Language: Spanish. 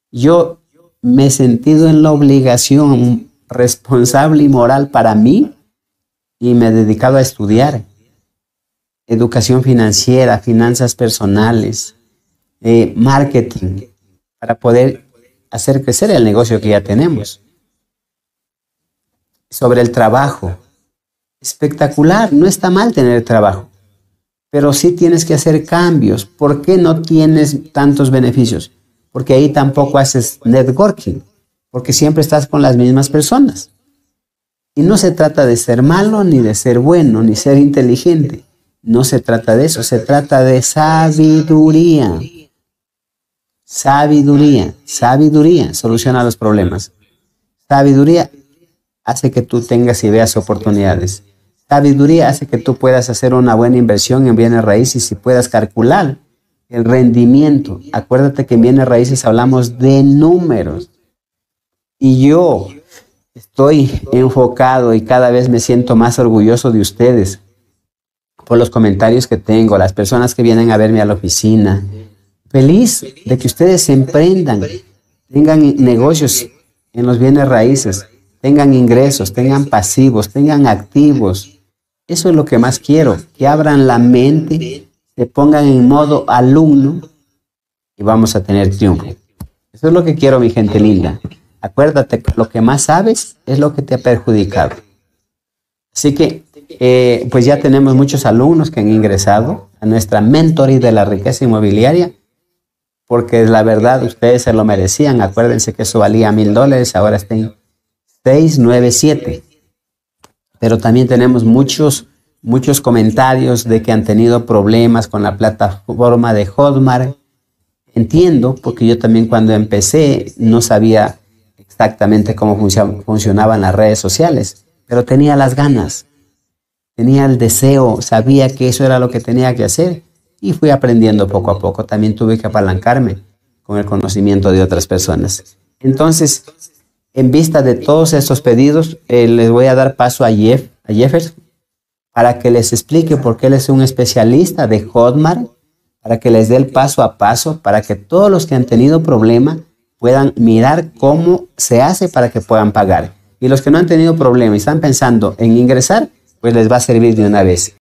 Yo me he sentido en la obligación responsable y moral para mí y me he dedicado a estudiar educación financiera, finanzas personales, marketing, para poder hacer crecer el negocio que ya tenemos. Sobre el trabajo, espectacular, no está mal tener trabajo, pero sí tienes que hacer cambios. ¿Por qué no tienes tantos beneficios? Porque ahí tampoco haces networking, porque siempre estás con las mismas personas. Y no se trata de ser malo, ni de ser bueno, ni ser inteligente. No se trata de eso, se trata de sabiduría. Sabiduría, sabiduría soluciona los problemas. Sabiduría hace que tú tengas y veas oportunidades. Sabiduría hace que tú puedas hacer una buena inversión en bienes raíces y puedas calcular el rendimiento. Acuérdate que en bienes raíces hablamos de números. Y yo estoy enfocado y cada vez me siento más orgulloso de ustedes por los comentarios que tengo, las personas que vienen a verme a la oficina. Feliz de que ustedes se emprendan, tengan negocios en los bienes raíces, tengan ingresos, tengan pasivos, tengan activos. Eso es lo que más quiero, que abran la mente, se pongan en modo alumno y vamos a tener triunfo. Eso es lo que quiero, mi gente linda. Acuérdate que lo que más sabes es lo que te ha perjudicado. Así que, pues ya tenemos muchos alumnos que han ingresado a nuestra mentoría de la riqueza inmobiliaria, porque la verdad ustedes se lo merecían. Acuérdense que eso valía $1000, ahora está en 697. Pero también tenemos muchos comentarios de que han tenido problemas con la plataforma de Hotmart. Entiendo, porque yo también cuando empecé no sabía exactamente cómo funcionaban las redes sociales, pero tenía las ganas, tenía el deseo, sabía que eso era lo que tenía que hacer y fui aprendiendo poco a poco. También tuve que apalancarme con el conocimiento de otras personas. Entonces, en vista de todos estos pedidos, les voy a dar paso a Jefferson para que les explique por qué él es un especialista de Hotmart, para que les dé el paso a paso, para que todos los que han tenido problema puedan mirar cómo se hace para que puedan pagar. Y los que no han tenido problema y están pensando en ingresar, pues les va a servir de una vez.